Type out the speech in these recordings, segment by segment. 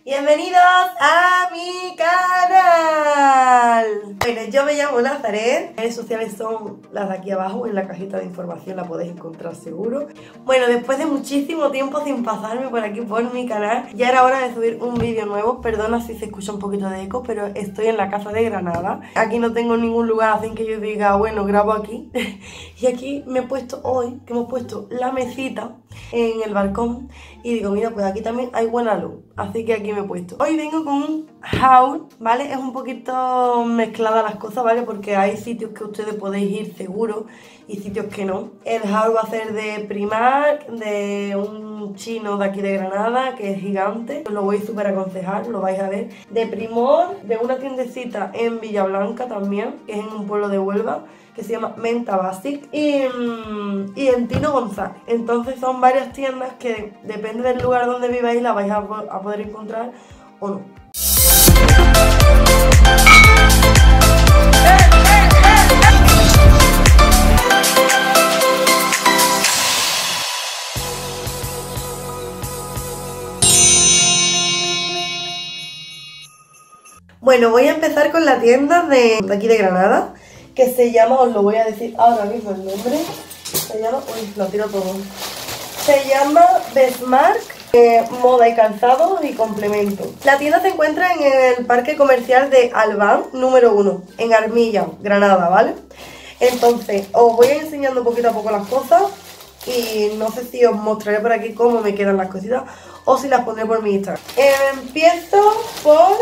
Bienvenidos a mi canal. Bueno, yo me llamo Nazaret. Las redes sociales son las de aquí abajo, en la cajita de información la podéis encontrar seguro. Bueno, después de muchísimo tiempo sin pasarme por aquí por mi canal, ya era hora de subir un vídeo nuevo. Perdona si se escucha un poquito de eco, pero estoy en la casa de Granada. Aquí no tengo ningún lugar así que yo diga, bueno, grabo aquí. Y aquí me he puesto hoy, que hemos puesto la mesita en el balcón. Y digo, mira, pues aquí también hay buena luz. Así que aquí me he puesto. Hoy vengo con un haul, ¿vale? Es un poquito mezclada las cosas, ¿vale? Porque hay sitios que ustedes podéis ir seguro y sitios que no. El haul va a ser de Primark, de un chino de aquí de Granada, que es gigante. Os lo voy a súper aconsejar, lo vais a ver. De Primor, de una tiendecita en Villablanca también, que es en un pueblo de Huelva, que se llama Menta Basic, y en Tino González. Entonces son varias tiendas que depende del lugar donde viváis la vais a poder encontrar o no. Bueno, voy a empezar con la tienda de aquí de Granada, que se llama, os lo voy a decir ahora mismo el nombre, se llama, uy, lo tiro todo, se llama Besmark, moda y calzado y complemento. La tienda se encuentra en el parque comercial de Albán, número 1, en Armilla, Granada, ¿vale? Entonces, os voy a ir enseñando poquito a poco las cosas y no sé si os mostraré por aquí cómo me quedan las cositas o si las pondré por mi Instagram. Empiezo por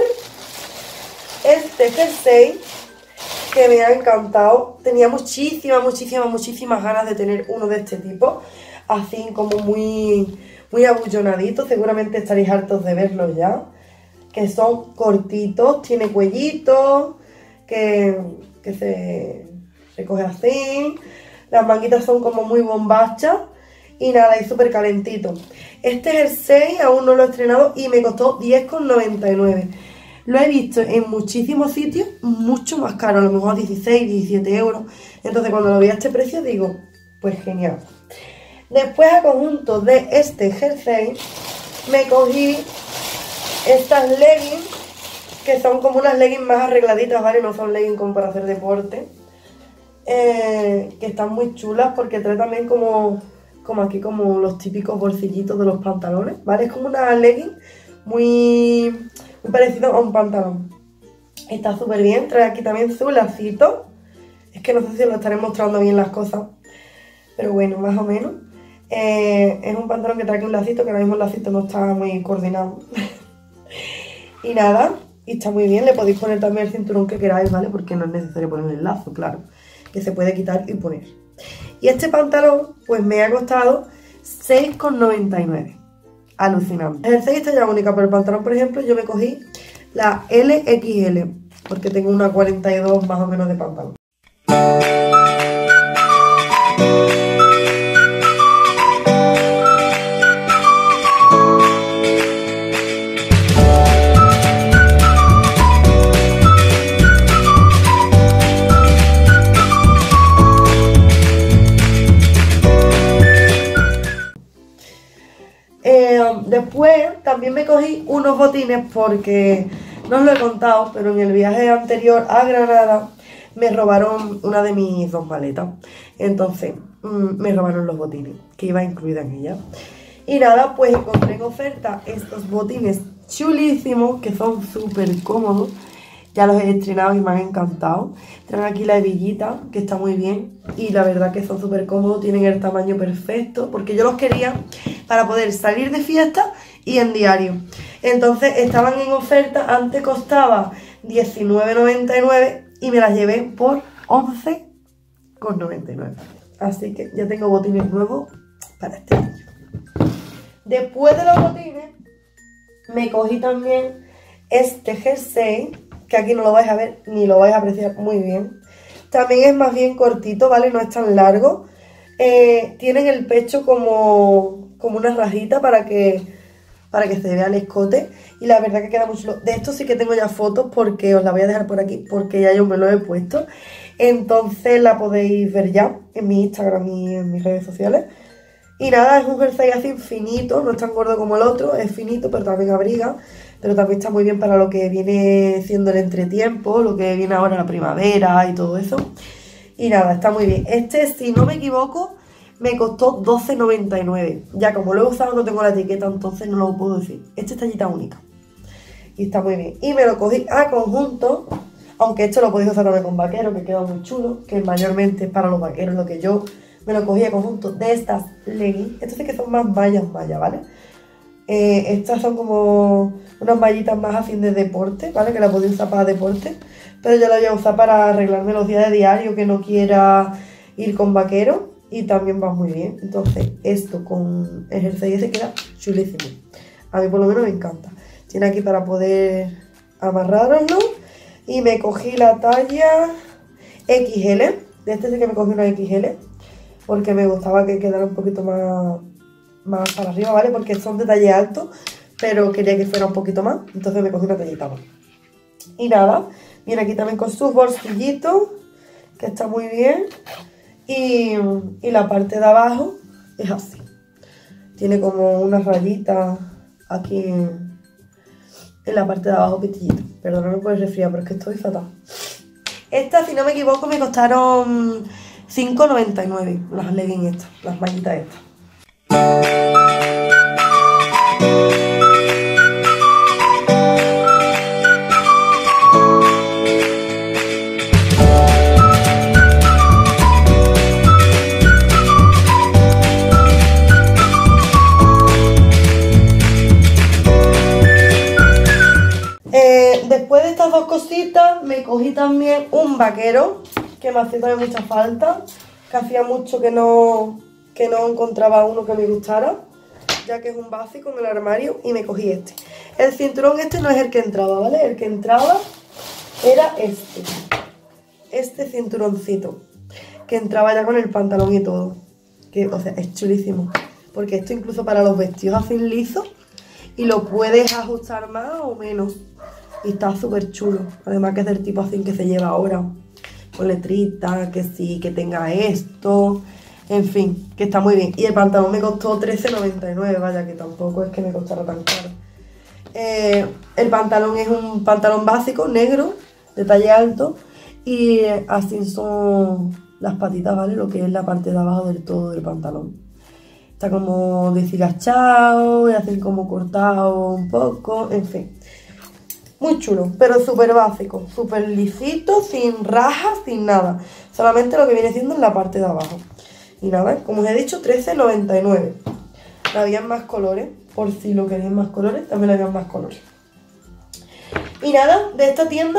este jersey, que me ha encantado. Tenía muchísimas ganas de tener uno de este tipo, así como muy abullonadito. Seguramente estaréis hartos de verlos ya, que son cortitos, tiene cuellito, que se recoge así, las manguitas son como muy bombachas y nada, es súper calentito. Este jersey aún no lo he estrenado y me costó 10,99. Lo he visto en muchísimos sitios, mucho más caro, a lo mejor 16, 17 euros. Entonces cuando lo vi a este precio digo, pues genial. Después a conjunto de este jersey me cogí estas leggings, que son como unas leggings más arregladitas, ¿vale? No son leggings como para hacer deporte. Que están muy chulas porque trae también como aquí como los típicos bolsillitos de los pantalones, ¿vale? Es como una legging muy parecido a un pantalón. Está súper bien, trae aquí también su lacito. Es que no sé si os lo estaré mostrando bien las cosas, pero bueno, más o menos. Es un pantalón que trae aquí un lacito, que ahora mismo el lacito no está muy coordinado. Y nada, y está muy bien. Le podéis poner también el cinturón que queráis, ¿vale? Porque no es necesario poner el lazo, claro, que se puede quitar y poner. Y este pantalón pues me ha costado 6,99. Alucinante. El jersey está ya única, pero el pantalón, por ejemplo, yo me cogí la LXL, porque tengo una 42 más o menos de pantalón. Después también me cogí unos botines porque no os lo he contado, pero en el viaje anterior a Granada me robaron una de mis dos maletas. Entonces me robaron los botines, que iba incluida en ella. Y nada, pues encontré en oferta estos botines chulísimos, que son súper cómodos. Ya los he estrenado y me han encantado. Traen aquí la hebillita, que está muy bien. Y la verdad que son súper cómodos, tienen el tamaño perfecto, porque yo los quería para poder salir de fiesta y en diario. Entonces estaban en oferta, antes costaba 19,99 y me las llevé por 11,99. Así que ya tengo botines nuevos para este año. Después de los botines me cogí también este jersey, que aquí no lo vais a ver ni lo vais a apreciar muy bien. También es más bien cortito, ¿vale? No es tan largo. Tienen el pecho como una rajita para que se vea el escote. Y la verdad que queda muy chulo. De esto sí que tengo ya fotos, porque os la voy a dejar por aquí, porque ya yo me lo he puesto. Entonces la podéis ver ya en mi Instagram y en mis redes sociales. Y nada, es un jersey así finito, no es tan gordo como el otro, es finito, pero también abriga. pero también está muy bien para lo que viene siendo el entretiempo, lo que viene ahora la primavera y todo eso. Y nada, está muy bien. Este, si no me equivoco, me costó 12,99. Ya como lo he usado no tengo la etiqueta, entonces no lo puedo decir. Este es tallita única. Y está muy bien. Y me lo cogí a conjunto, aunque esto lo podéis usar también con vaquero, que queda muy chulo, que mayormente es para los vaqueros, lo que yo me lo cogí a conjunto de estas leggings. Estos sí que son más mallas, ¿vale? Estas son como unas mallitas más a fin de deporte, ¿vale? Que las podéis usar para deporte, pero yo las voy a usar para arreglarme los días de diario que no quiera ir con vaquero y también va muy bien. Entonces esto con el jersey se queda chulísimo. A mí por lo menos me encanta. Tiene aquí para poder amarrarlo y me cogí la talla XL. De este sí que me cogí una XL porque me gustaba que quedara un poquito más para arriba, ¿vale? Porque son de talle alto, pero quería que fuera un poquito más, entonces me cogí una tallita más. Y nada, viene aquí también con sus bolsillitos, que está muy bien. Y la parte de abajo es así. Tiene como unas rayitas aquí en la parte de abajo pitillito. Perdóname por el resfriado, pero es que estoy fatal. Estas, si no me equivoco, me costaron 5,99 las leggings estas, las mallitas estas. Después de estas dos cositas me cogí también un vaquero que me hacía también mucha falta, que hacía mucho que no encontraba uno que me gustara, ya que es un básico en el armario, y me cogí este. El cinturón este no es el que entraba, ¿vale? El que entraba era este cinturoncito, que entraba ya con el pantalón y todo, que, o sea, es chulísimo, porque esto incluso para los vestidos así lisos, y lo puedes ajustar más o menos, y está súper chulo. Además que es del tipo así que se lleva ahora, con letrita, que sí, que tenga esto, en fin, que está muy bien. Y el pantalón me costó 13,99, vaya, que tampoco es que me costara tan caro. El pantalón es un pantalón básico, negro, de talle alto, y así son las patitas, ¿vale? Lo que es la parte de abajo del todo del pantalón. Está como deshilachado, y así como cortado un poco, en fin. Muy chulo, pero súper básico, súper lisito, sin rajas, sin nada. Solamente lo que viene siendo en la parte de abajo. Y nada, como os he dicho, 13,99. Habían más colores, por si lo queréis más colores, también habían más colores. Y nada, de esta tienda,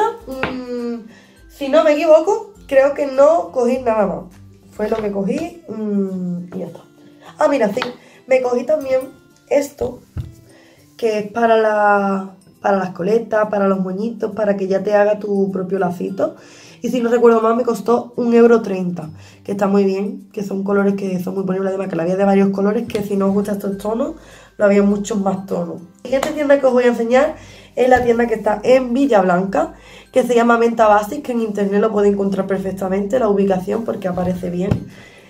si no me equivoco, creo que no cogí nada más. Fue lo que cogí y ya está. Ah, mira, sí, me cogí también esto, que es para las coletas, para los moñitos, para que ya te haga tu propio lacito. Y si no recuerdo mal, me costó 1,30 €, que está muy bien, que son colores que son muy bonitos. Además que la había de varios colores, que si no os gustan estos tonos, lo había muchos más tonos. La siguiente tienda que os voy a enseñar es la tienda que está en Villablanca, que se llama Menta Basics, que en internet lo podéis encontrar perfectamente, la ubicación, porque aparece bien.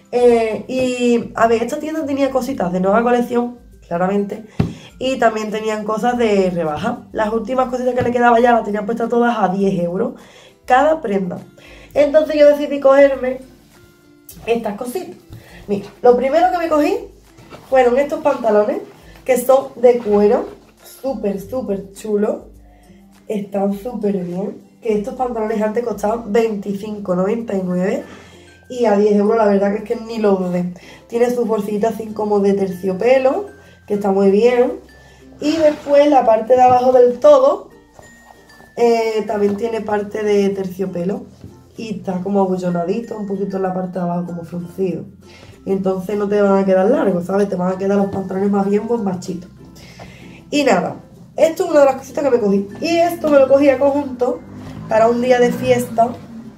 Y a ver, esta tienda tenía cositas de nueva colección, claramente, y también tenían cosas de rebaja. Las últimas cositas que le quedaba ya las tenían puestas todas a 10 € cada prenda. Entonces yo decidí cogerme estas cositas. Mira, lo primero que me cogí fueron estos pantalones, que son de cuero, súper chulos. Están súper bien. Que estos pantalones antes costaban 25,99 y a 10 € la verdad que es que ni lo dudé. Tiene sus bolsitas así como de terciopelo, que está muy bien. Y después la parte de abajo del todo también tiene parte de terciopelo. Y está como abullonadito, un poquito en la parte de abajo como fruncido. Entonces no te van a quedar largos, ¿sabes? Te van a quedar los pantalones más bien bombachitos. Y nada, esto es una de las cositas que me cogí. Y esto me lo cogí a conjunto para un día de fiesta.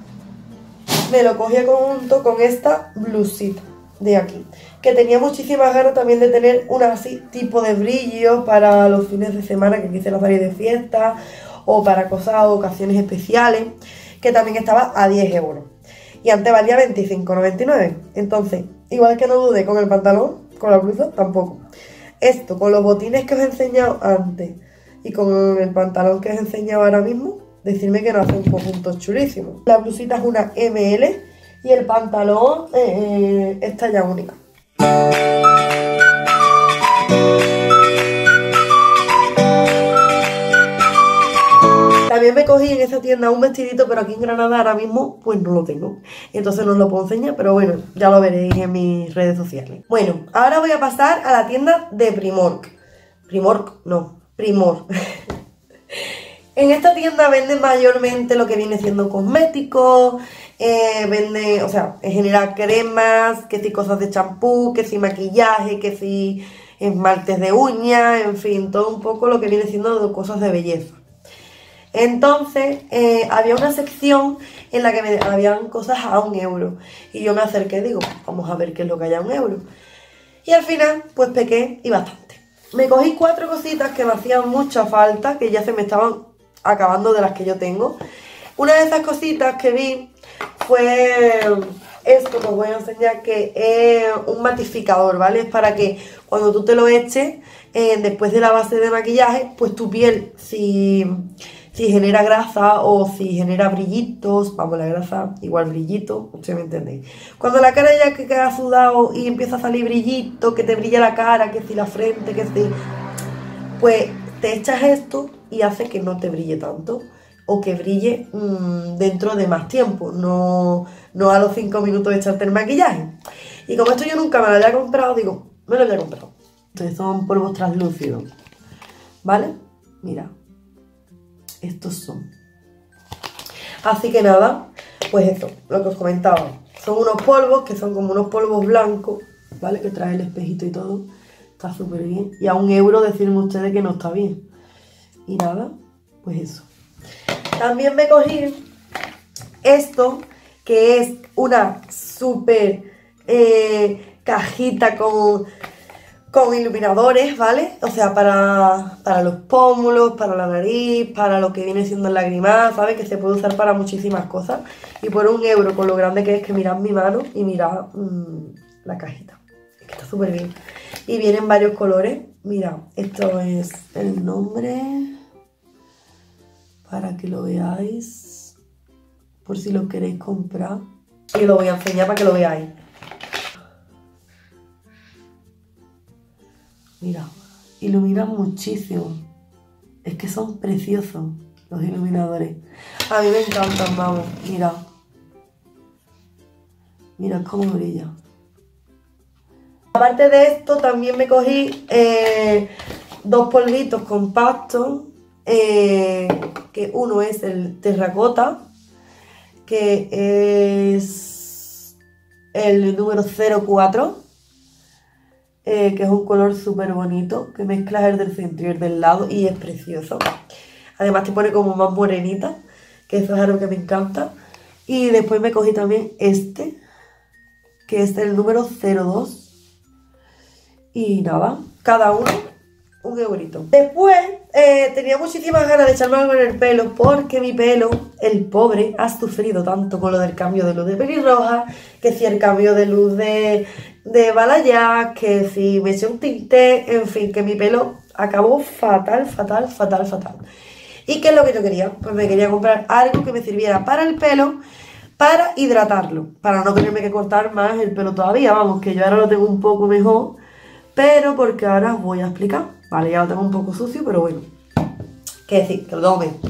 Me lo cogí a conjunto con esta blusita de aquí, que tenía muchísimas ganas también de tener una así tipo de brillo para los fines de semana que quisiera salir de fiesta, o para cosas o ocasiones especiales, que también estaba a 10 € y antes valía 25,99. Entonces, igual que no dudé con el pantalón, con la blusa tampoco. Esto con los botines que os he enseñado antes, y con el pantalón que os he enseñado ahora mismo, decirme que no hace un conjunto chulísimo. La blusita es una ML y el pantalón es talla única. También me cogí en esta tienda un vestidito, pero aquí en Granada ahora mismo pues no lo tengo. Entonces no os lo puedo enseñar, pero bueno, ya lo veréis en mis redes sociales. Bueno, ahora voy a pasar a la tienda de Primark. Primark, no, Primor. En esta tienda venden mayormente lo que viene siendo cosméticos, venden, o sea, en general cremas, que si cosas de champú, que si maquillaje, que si esmaltes de uñas, en fin, todo un poco lo que viene siendo cosas de belleza. Entonces, había una sección en la que habían cosas a 1 euro. Y yo me acerqué y digo, vamos a ver qué es lo que hay a 1 euro. Y al final, pues pequé y bastante. Me cogí 4 cositas que me hacían mucha falta, que ya se me estaban acabando de las que yo tengo. Una de esas cositas que vi fue esto que os voy a enseñar, que es un matificador, ¿vale? Es para que cuando tú te lo eches, después de la base de maquillaje, pues tu piel, si genera grasa o si genera brillitos, vamos, la grasa igual brillito, ustedes me entendéis. Cuando la cara ya que queda sudado y empieza a salir brillito, que te brilla la cara, que si la frente, que si... pues te echas esto y hace que no te brille tanto o que brille dentro de más tiempo, no a los 5 minutos de echarte el maquillaje. Y como esto yo nunca me lo había comprado, digo, me lo había comprado. Entonces son polvos translúcidos, ¿vale? Mira. Estos son. Así que nada, pues eso, lo que os comentaba. Son unos polvos que son como unos polvos blancos, ¿vale? Que trae el espejito y todo. Está súper bien. Y a 1 euro decirme ustedes que no está bien. Y nada, pues eso. También me cogí esto, que es una súper cajita con iluminadores, ¿vale? O sea, para los pómulos, para la nariz, para lo que viene siendo el lagrimal, ¿sabes? Que se puede usar para muchísimas cosas. Y por 1 euro, con lo grande que es, que mirad mi mano y mirad la cajita. Es que está súper bien. Y vienen varios colores. Mirad, esto es el nombre, para que lo veáis, por si lo queréis comprar. Y lo voy a enseñar para que lo veáis. Mira, iluminan muchísimo. Es que son preciosos los iluminadores. A mí me encantan, vamos. Mira. Mira cómo brilla. Aparte de esto, también me cogí 2 polvitos compactos. Que uno es el terracota, que es el número 04. Que es un color súper bonito, que mezclas el del centro y el del lado y es precioso. Además te pone como más morenita, que eso es algo que me encanta. Y después me cogí también este, que es el número 02. Y nada, cada uno 1 eurito. Después tenía muchísimas ganas de echarme algo en el pelo, porque mi pelo, el pobre, ha sufrido tanto con lo del cambio de luz de pelirroja, que si el cambio de luz de balayage, que si me eché un tinte, en fin, que mi pelo acabó fatal, fatal, fatal, fatal. ¿Y qué es lo que yo quería? Pues me quería comprar algo que me sirviera para el pelo, para hidratarlo, para no tenerme que cortar más el pelo todavía. Vamos, que yo ahora lo tengo un poco mejor, pero porque ahora os voy a explicar. Vale, ya lo tengo un poco sucio, pero bueno, qué decir, que lo tengo menos.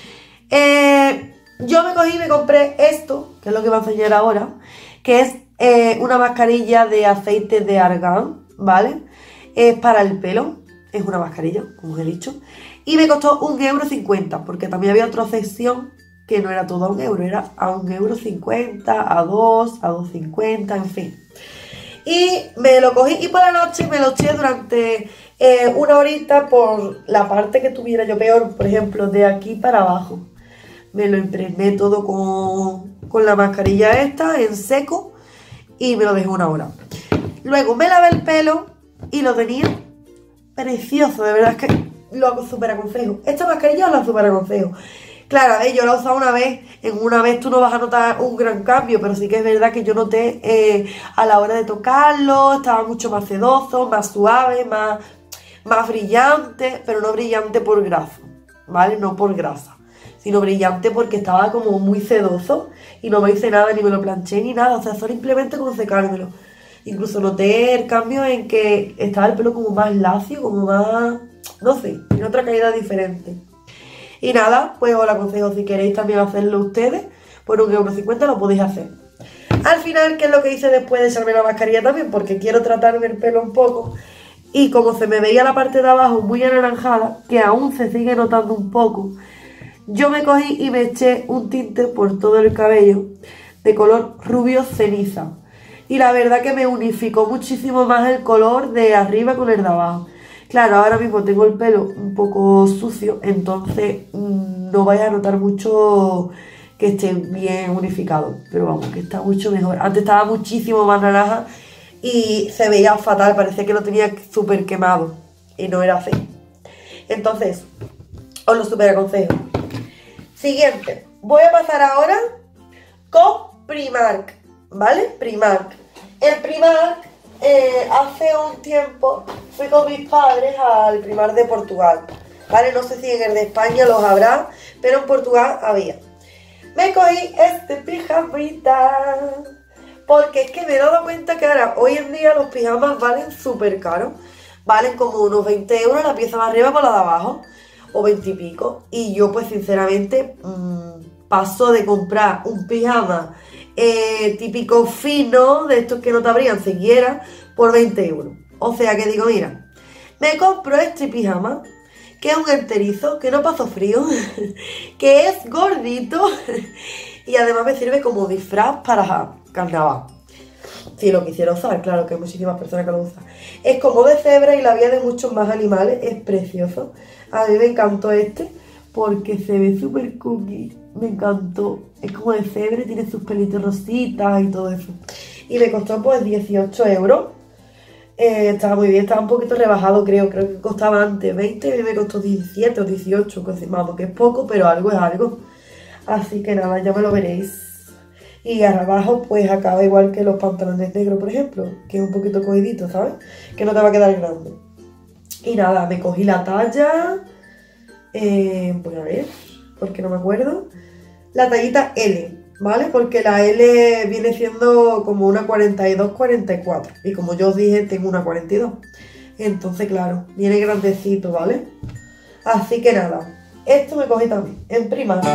Yo me cogí y me compré esto, que es lo que voy a enseñar ahora, que es una mascarilla de aceite de argán, ¿vale? Es para el pelo, es una mascarilla, como os he dicho, y me costó 1,50 €, porque también había otra sección que no era todo a 1 euro, era a 1,50 €, a 2, a 2,50, en fin. Y me lo cogí y por la noche me lo eché durante 1 horita por la parte que tuviera yo peor, por ejemplo, de aquí para abajo. Me lo impregné todo con la mascarilla esta en seco y me lo dejé 1 hora. Luego me lavé el pelo y lo tenía precioso, de verdad es que lo súper aconsejo. Esta mascarilla os la súper aconsejo. Claro, yo la he usado una vez, en una vez tú no vas a notar un gran cambio, pero sí que es verdad que yo noté a la hora de tocarlo, estaba mucho más sedoso, más suave, más brillante, pero no brillante por grasa, ¿vale? No por grasa, sino brillante porque estaba como muy sedoso y no me hice nada, ni me lo planché ni nada, o sea, solo simplemente con secármelo. Incluso noté el cambio en que estaba el pelo como más lacio, como más, no sé, en otra calidad diferente. Y nada, pues os lo aconsejo si queréis también hacerlo ustedes, por 1,50 € lo podéis hacer. Al final, ¿qué es lo que hice después de echarme la mascarilla también? Porque quiero tratarme el pelo un poco. Y como se me veía la parte de abajo muy anaranjada, que aún se sigue notando un poco, yo me cogí y me eché un tinte por todo el cabello de color rubio ceniza. Y la verdad que me unificó muchísimo más el color de arriba con el de abajo. Claro, ahora mismo tengo el pelo un poco sucio, entonces no vais a notar mucho que esté bien unificado. Pero vamos, que está mucho mejor. Antes estaba muchísimo más naranja y se veía fatal, parecía que lo tenía súper quemado. Y no era así. Entonces, os lo súper aconsejo. Siguiente, voy a pasar ahora con Primark, ¿vale? Primark. El Primark, hace un tiempo fui con mis padres al Primark de Portugal, ¿vale? No sé si en el de España los habrá, pero en Portugal había. Me cogí este pijamita, porque es que me he dado cuenta que ahora, hoy en día, los pijamas valen súper caros. Valen como unos 20 € la pieza de arriba con la de abajo, o 20 y pico. Y yo pues sinceramente paso de comprar un pijama típico fino, de estos que no te abrían siquiera, por 20 €. O sea que digo, mira, me compro este pijama, que es un enterizo, que no paso frío, que es gordito y además me sirve como disfraz para carnaval. Si lo quisiera usar, claro que hay muchísimas personas que lo usan. Es como de cebra y la vida de muchos más animales, es precioso. A mí me encantó este porque se ve súper cookie, me encantó. Es como de cebra, tiene sus pelitos rositas y todo eso. Y me costó pues 18 €. Estaba muy bien, estaba un poquito rebajado creo que costaba antes 20 y a mí me costó 17 o 18, vamos, que es poco, pero algo es algo. Así que nada, ya me lo veréis. Y abajo pues acaba igual que los pantalones negros, por ejemplo, que es un poquito cogidito, ¿sabes? Que no te va a quedar grande. Y nada, me cogí la talla, voy a ver, porque no me acuerdo, la tallita L, ¿vale? Porque la L viene siendo como una 42-44 y como yo os dije, tengo una 42. Entonces, claro, viene grandecito, ¿vale? Así que nada, esto me cogí también en Primark.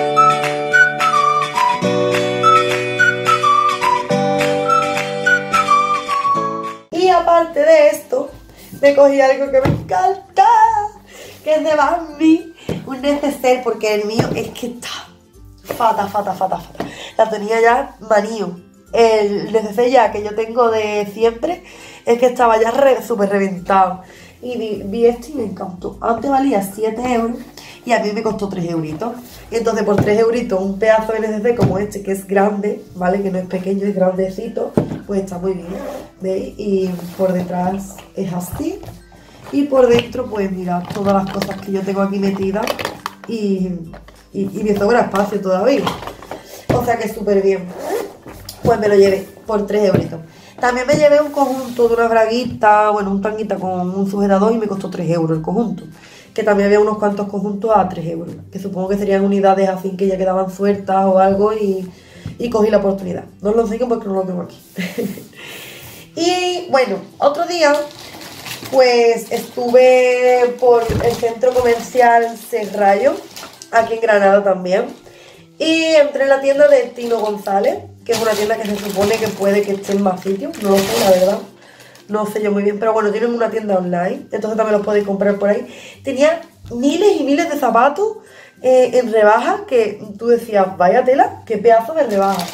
Y aparte de esto, me cogí algo que me encanta, que es de Bambi, un neceser, porque el mío es que está fata. La tenía ya manío. El neceser ya que yo tengo de siempre es que estaba ya súper reventado. Y vi esto y me encantó. Antes valía 7 € y a mí me costó 3 €. Y entonces por 3 € un pedazo de neceser como este, que es grande, ¿vale? Que no es pequeño, es grandecito, pues está muy bien, ¿veis? Y por detrás es así. Y por dentro, pues mirad todas las cosas que yo tengo aquí metidas y me sobra espacio todavía. O sea que súper bien. Pues me lo llevé por 3 €. También me llevé un conjunto de una braguita, bueno, un tanguita con un sujetador y me costó 3 € el conjunto. Que también había unos cuantos conjuntos a 3 €. Que supongo que serían unidades así que ya quedaban sueltas o algo y cogí la oportunidad. No os lo enseño porque no lo tengo aquí. Y bueno, otro día pues estuve por el centro comercial Serrallo, aquí en Granada también. Y entré en la tienda de Tino González, que es una tienda que se supone que puede que esté en más sitios, no lo sé, la verdad. No sé yo muy bien, pero bueno, tienen una tienda online, entonces también los podéis comprar por ahí. Tenía miles y miles de zapatos en rebajas que tú decías, vaya tela, qué pedazo de rebaja.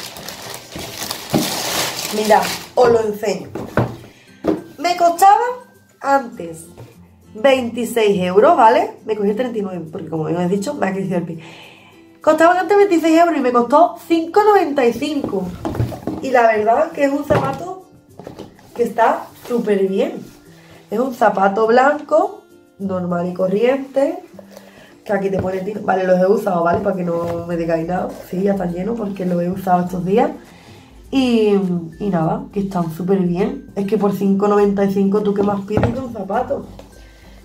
Mirad, os lo enseño. Me costaba antes 26 €, ¿vale? Me cogí 39, porque como os he dicho, me ha crecido el pie. Costaban antes 26 € y me costó 5,95. Y la verdad que es un zapato que está súper bien. Es un zapato blanco, normal y corriente, que aquí te pone Tino. Vale, los he usado, ¿vale? Para que no me digáis nada. Sí, ya están llenos porque los he usado estos días. Y nada, que están súper bien. Es que por 5,95 tú qué más pides que un zapato.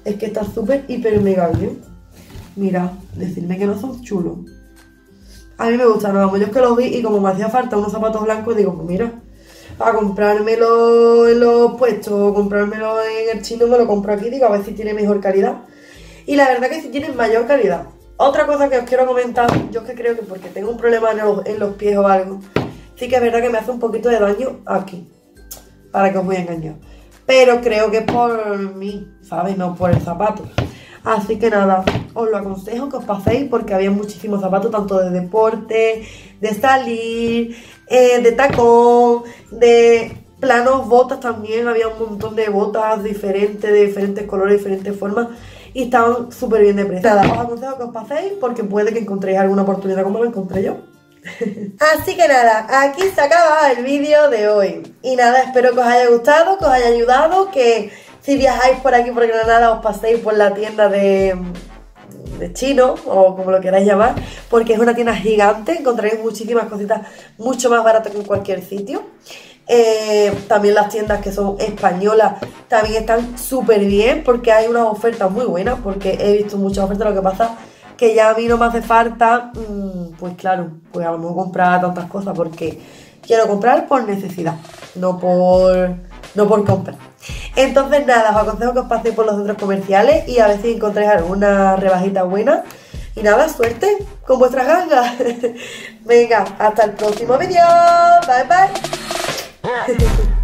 Es que está súper, hiper, mega bien. Mira, decirme que no son chulos. A mí me gustan, no, vamos, yo es que los vi y como me hacía falta unos zapatos blancos, digo, pues mira, para comprármelo en los puestos o comprármelo en el chino, me lo compro aquí, digo, a ver si tiene mejor calidad. Y la verdad que sí tienen mayor calidad. Otra cosa que os quiero comentar, yo es que creo que porque tengo un problema en los pies o algo, sí que es verdad que me hace un poquito de daño aquí, para que os voy a engañar. Pero creo que es por mí, ¿sabes? No por el zapato. Así que nada, os lo aconsejo que os paséis porque había muchísimos zapatos, tanto de deporte, de salir, de tacón, de planos, botas también. Había un montón de botas diferentes, de diferentes colores, diferentes formas y estaban súper bien de precio. Nada, os aconsejo que os paséis porque puede que encontréis alguna oportunidad como lo encontré yo. Así que nada, aquí se acaba el vídeo de hoy. Y nada, espero que os haya gustado, que os haya ayudado, que si viajáis por aquí por Granada os paséis por la tienda de chino o como lo queráis llamar, porque es una tienda gigante, encontraréis muchísimas cositas mucho más baratas que en cualquier sitio. También las tiendas que son españolas también están súper bien porque hay unas ofertas muy buenas, porque he visto muchas ofertas. Lo que pasa que ya a mí no me hace falta, pues claro, pues a lo mejor comprar tantas cosas porque quiero comprar por necesidad, no por comprar. Entonces nada, os aconsejo que os paséis por los centros comerciales y a ver si encontráis alguna rebajita buena. Y nada, suerte con vuestras gangas. Venga, hasta el próximo vídeo. Bye bye.